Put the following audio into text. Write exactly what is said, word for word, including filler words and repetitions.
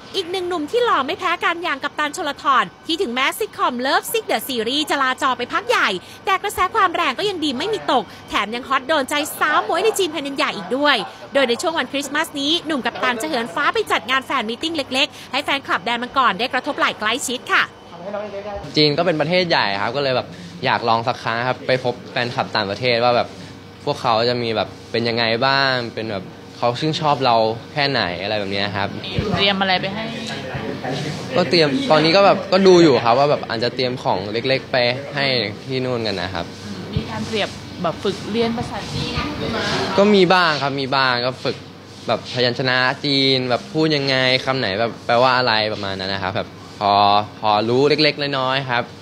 อีกหนึ่งหนุ่มที่หล่อไม่แพ้กันอย่างกัปตันชลธรที่ถึงแม้ซิทคอมเลิฟซิกเดอะซีรีส์จะลาจอไปพักใหญ่แต่กระแสความแรงก็ยังดีไม่มีตกแถมยังฮอตโดนใจสาวมวยในจีนแผ่นดินใหญ่อีกด้วยโดยในช่วงวันคริสต์มาสนี้หนุ่มกัปตันจะเหินฟ้าไปจัดงานแฟนมีตติ้งเล็กๆให้แฟนคลับแดนมังกรได้กระทบไหล่ใกล้ชิดค่ะจีนก็เป็นประเทศใหญ่ครับก็เลยแบบอยากลองสักครั้งครับไปพบแฟนคลับต่างประเทศว่าแบบพวกเขาจะมีแบบเป็นยังไงบ้างเป็นแบบเขาชื่นชอบเราแค่ไหนอะไรแบบนี้ครับเตรียมอะไรไปให้ก็เตรียมตอนนี้ก็แบบก็ดูอยู่ครับว่าแบบอาจจะเตรียมของเล็กๆไปให้ที่นู่นกันนะครับมีการเตรียมแบบฝึกเรียนภาษาจีนก็มีบ้างครับมีบ้างก็ฝึกแบบพยัญชนะจีนแบบพูดยังไงคำไหนแบบแปลว่าอะไรประมาณนั้นนะครับแบบพอพอรู้เล็กๆน้อยๆครับ